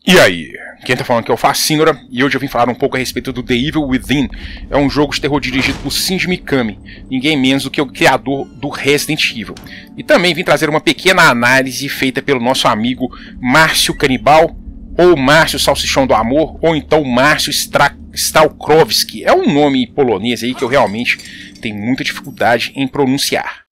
E aí, quem tá falando aqui é o Facínora, e hoje eu vim falar um pouco a respeito do The Evil Within. É um jogo de terror dirigido por Shinji Mikami, ninguém menos do que o criador do Resident Evil. E também vim trazer uma pequena análise feita pelo nosso amigo Márcio Canibal, ou Márcio Salsichão do Amor, ou então Márcio Stalkrowski. É um nome polonês aí que eu realmente tenho muita dificuldade em pronunciar.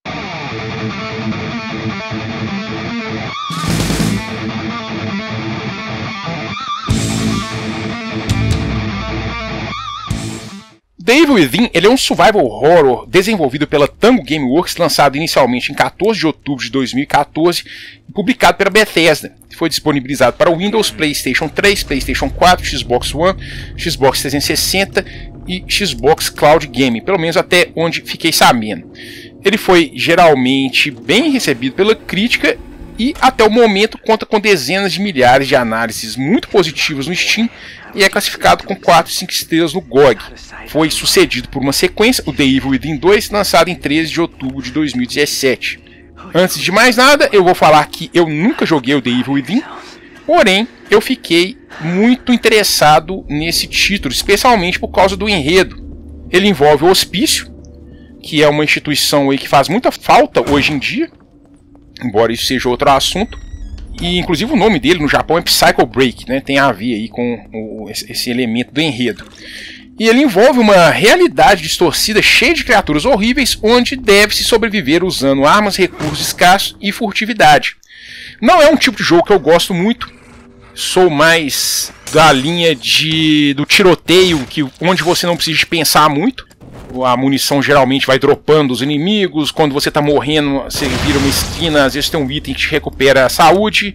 The Evil Within ele é um survival horror desenvolvido pela Tango Gameworks, lançado inicialmente em 14 de outubro de 2014 e publicado pela Bethesda. Foi disponibilizado para Windows, PlayStation 3, PlayStation 4, Xbox One, Xbox 360 e Xbox Cloud Gaming, pelo menos até onde fiquei sabendo. Ele foi geralmente bem recebido pela crítica e até o momento conta com dezenas de milhares de análises muito positivas no Steam e é classificado com 4 e 5 estrelas no GOG. Foi sucedido por uma sequência, o The Evil Within 2, lançado em 13 de outubro de 2017. Antes de mais nada, eu vou falar que eu nunca joguei o The Evil Within, porém eu fiquei muito interessado nesse título, especialmente por causa do enredo. Ele envolve o Hospício, que é uma instituição aí que faz muita falta hoje em dia, embora isso seja outro assunto. E inclusive o nome dele no Japão é Psycho Break, né? Tem a ver aí com esse elemento do enredo. E ele envolve uma realidade distorcida cheia de criaturas horríveis, onde deve-se sobreviver usando armas, recursos escassos e furtividade. Não é um tipo de jogo que eu gosto muito. Sou mais da linha do tiroteio, onde você não precisa pensar muito. A munição geralmente vai dropando os inimigos. Quando você tá morrendo, você vira uma esquina, às vezes tem um item que te recupera a saúde.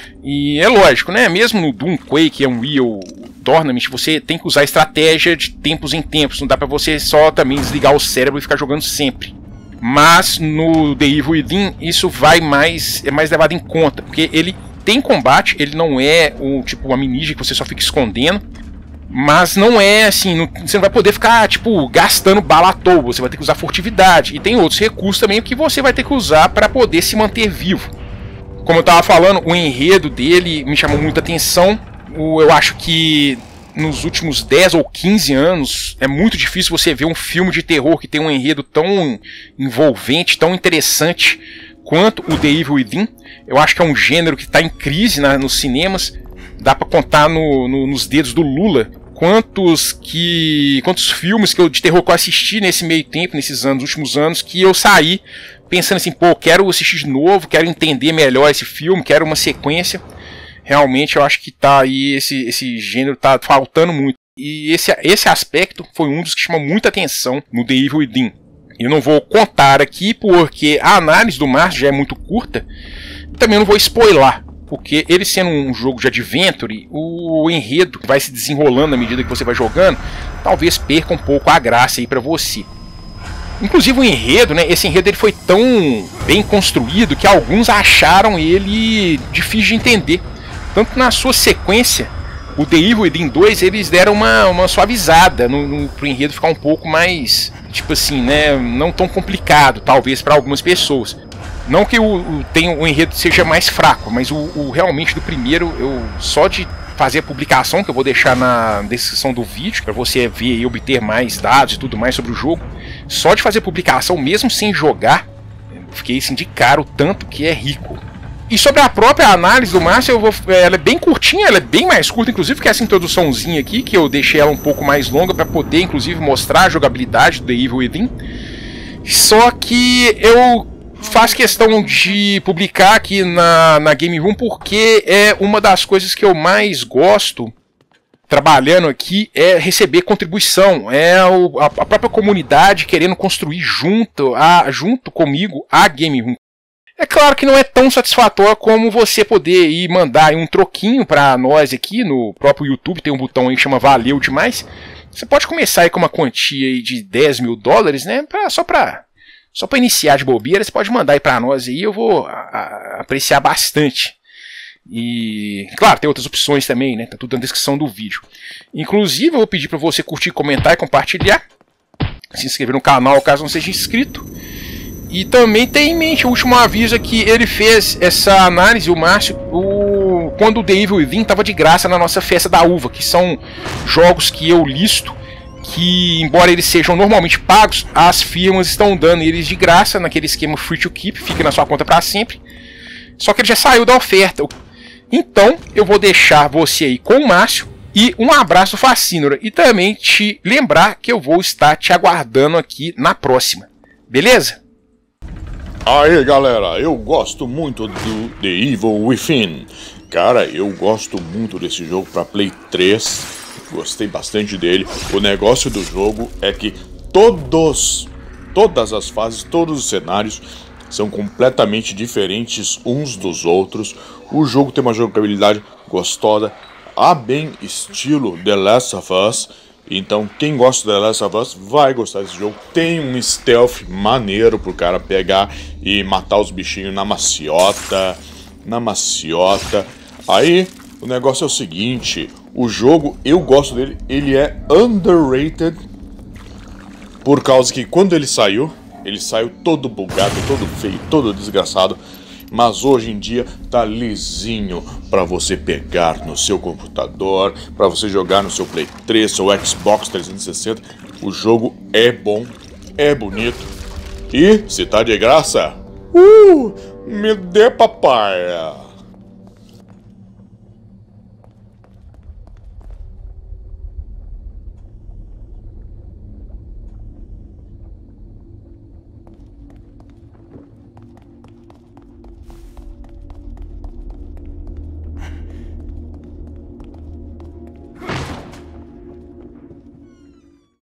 E é lógico, né? Mesmo no Doom Quake, Unreal Tournament, você tem que usar estratégia de tempos em tempos. Não dá pra você só também desligar o cérebro e ficar jogando sempre. Mas no The Evil Within isso é mais levado em conta, porque ele tem combate, ele não é tipo uma ninja que você só fica escondendo. Mas não é assim, você não vai poder ficar tipo gastando bala à toa, você vai ter que usar furtividade. E tem outros recursos também que você vai ter que usar para poder se manter vivo. Como eu estava falando, o enredo dele me chamou muita atenção. Eu acho que nos últimos 10 ou 15 anos é muito difícil você ver um filme de terror que tem um enredo tão envolvente, tão interessante quanto o The Evil Within. Eu acho que é um gênero que está em crise nos cinemas. Dá para contar nos dedos do Lula quantos filmes de terror que eu assisti nesse meio tempo, nesses últimos anos, que eu saí pensando assim, pô, quero assistir de novo, quero entender melhor esse filme, quero uma sequência. Realmente eu acho que tá aí, esse gênero tá faltando muito. E esse aspecto foi um dos que chamou muita atenção no The Evil Within. Eu não vou contar aqui porque a análise do Márcio já é muito curta, também não vou spoiler. Porque ele sendo um jogo de adventure, o enredo vai se desenrolando à medida que você vai jogando, talvez perca um pouco a graça aí pra você. Inclusive o enredo, né? Esse enredo ele foi tão bem construído que alguns acharam ele difícil de entender. Tanto na sua sequência, o The Evil Within 2, eles deram uma suavizada pro enredo ficar um pouco mais, tipo assim, né? Não tão complicado, talvez, para algumas pessoas. Não que o enredo seja mais fraco, mas realmente do primeiro, só de fazer a publicação, que eu vou deixar na descrição do vídeo, para você ver e obter mais dados e tudo mais sobre o jogo, só de fazer a publicação, mesmo sem jogar, fiquei assim de cara o tanto que é rico. E sobre a própria análise do Márcio, ela é bem curtinha, ela é bem mais curta, inclusive, que essa introduçãozinha aqui, que eu deixei ela um pouco mais longa para poder, inclusive, mostrar a jogabilidade do The Evil Within. Só que eu faço questão de publicar aqui na Game Room porque é uma das coisas que eu mais gosto trabalhando aqui, é receber contribuição, é a própria comunidade querendo construir junto comigo a Game Room. É claro que não é tão satisfatório como você poder ir mandar aí um troquinho para nós aqui no próprio YouTube, tem um botão aí que chama Valeu Demais. Você pode começar aí com uma quantia aí de $10 mil, né, só para iniciar de bobeira. Você pode mandar aí para nós aí, eu vou apreciar bastante. E claro, tem outras opções também, né? Tá tudo na descrição do vídeo. Inclusive, eu vou pedir para você curtir, comentar e compartilhar. Se inscrever no canal caso não seja inscrito. E também tem em mente o último aviso que ele fez essa análise, o Márcio, quando o The Evil Within estava de graça na nossa festa da uva, que são jogos que eu listo, que embora eles sejam normalmente pagos, as firmas estão dando eles de graça naquele esquema free to keep, fica na sua conta para sempre. Só que ele já saiu da oferta. Então eu vou deixar você aí com o Márcio e um abraço do Facínora, e também te lembrar que eu vou estar te aguardando aqui na próxima, beleza? Aí galera, eu gosto muito do The Evil Within. Cara, eu gosto muito desse jogo para Play 3. Gostei bastante dele. O negócio do jogo é que todas as fases, todos os cenários são completamente diferentes uns dos outros. O jogo tem uma jogabilidade gostosa, bem estilo The Last of Us. Então quem gosta de The Last of Us vai gostar desse jogo. Tem um stealth maneiro pro cara pegar e matar os bichinhos na maciota. Aí o negócio é o seguinte, o jogo, eu gosto dele, ele é underrated, por causa que quando ele saiu todo bugado, todo feio, todo desgraçado. Mas hoje em dia tá lisinho para você pegar no seu computador, para você jogar no seu Play 3, seu Xbox 360. O jogo é bom, é bonito. E se tá de graça, me dê papai.